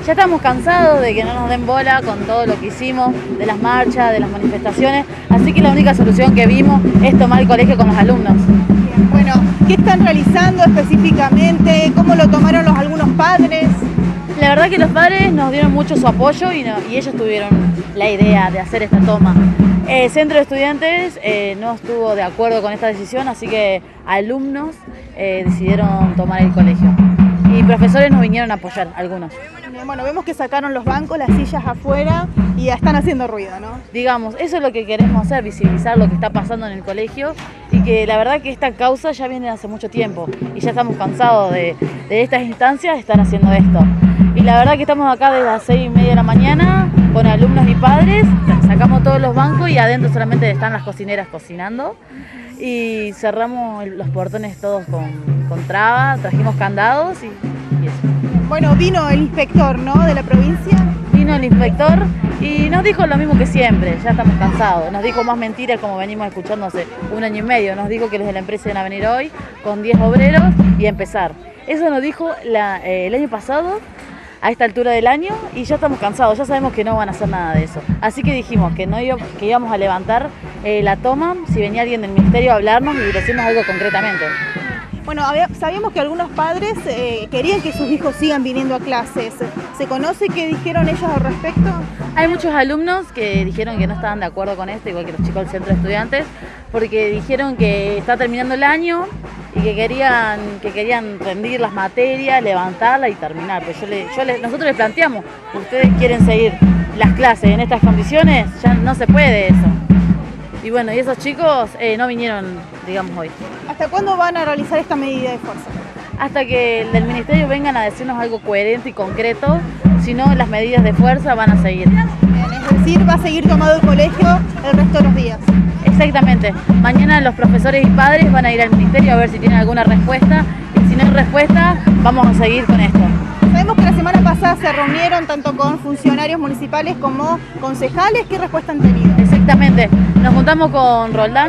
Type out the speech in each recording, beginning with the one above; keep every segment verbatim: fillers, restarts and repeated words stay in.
Ya estamos cansados de que no nos den bola con todo lo que hicimos, de las marchas, de las manifestaciones, así que la única solución que vimos es tomar el colegio con los alumnos. Bien, bueno, ¿qué están realizando específicamente? ¿Cómo lo tomaron los algunos padres? La verdad que los padres nos dieron mucho su apoyo y, no, y ellos tuvieron la idea de hacer esta toma. El centro de estudiantes eh, no estuvo de acuerdo con esta decisión, así que alumnos eh, decidieron tomar el colegio. Y profesores nos vinieron a apoyar, algunos. Bueno, vemos que sacaron los bancos, las sillas afuera y ya están haciendo ruido, ¿no? Digamos, eso es lo que queremos hacer, visibilizar lo que está pasando en el colegio y que la verdad que esta causa ya viene hace mucho tiempo y ya estamos cansados de, de estas instancias de estar haciendo esto. Y la verdad que estamos acá desde las seis y media de la mañana con alumnos y padres, sacamos todos los bancos y adentro solamente están las cocineras cocinando y cerramos los portones todos con, con trabas, trajimos candados y, y eso. Bueno, vino el inspector, ¿no?, de la provincia. Vino el inspector y nos dijo lo mismo que siempre, ya estamos cansados. Nos dijo más mentiras como venimos escuchando hace un año y medio. Nos dijo que los de la empresa iban a venir hoy con diez obreros y empezar. Eso nos dijo la, eh, el año pasado, a esta altura del año, y ya estamos cansados, ya sabemos que no van a hacer nada de eso. Así que dijimos que, no iba, que íbamos a levantar eh, la toma si venía alguien del ministerio a hablarnos y decirnos algo concretamente. Bueno, había, sabíamos que algunos padres eh, querían que sus hijos sigan viniendo a clases. ¿Se conoce qué dijeron ellos al respecto? Hay muchos alumnos que dijeron que no estaban de acuerdo con esto, igual que los chicos del centro de estudiantes, porque dijeron que está terminando el año y que querían, que querían rendir las materias, levantarla y terminar. Pero yo le, yo le, nosotros les planteamos, ustedes quieren seguir las clases en estas condiciones, ya no se puede eso. Y bueno, y esos chicos eh, no vinieron, digamos, hoy. ¿Hasta cuándo van a realizar esta medida de fuerza? Hasta que del ministerio vengan a decirnos algo coherente y concreto, si no las medidas de fuerza van a seguir. Bien, es decir, va a seguir tomado el colegio el resto de los días. Exactamente. Mañana los profesores y padres van a ir al ministerio a ver si tienen alguna respuesta. Y si no hay respuesta, vamos a seguir con esto. Sabemos que la semana pasada se reunieron tanto con funcionarios municipales como concejales. ¿Qué respuesta han tenido? Exactamente. Nos juntamos con Roldán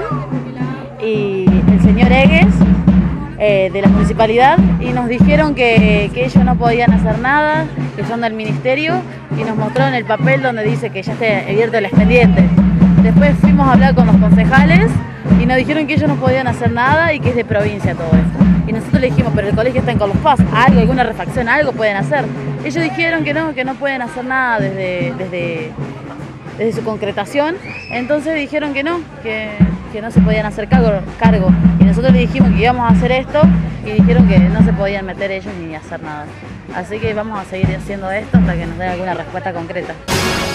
y el señor Egues eh, de la municipalidad y nos dijeron que, que ellos no podían hacer nada, que son del ministerio, y nos mostraron el papel donde dice que ya está abierto el expediente. Después fuimos a hablar con los concejales y nos dijeron que ellos no podían hacer nada y que es de provincia todo esto. Y nosotros le dijimos, pero el colegio está en Carlos Paz, algo, alguna refacción, algo pueden hacer. Ellos dijeron que no, que no pueden hacer nada desde, desde, desde su concretación. Entonces dijeron que no, que, que no se podían hacer cargo, cargo. Y nosotros le dijimos que íbamos a hacer esto y dijeron que no se podían meter ellos ni hacer nada. Así que vamos a seguir haciendo esto hasta que nos den alguna respuesta concreta.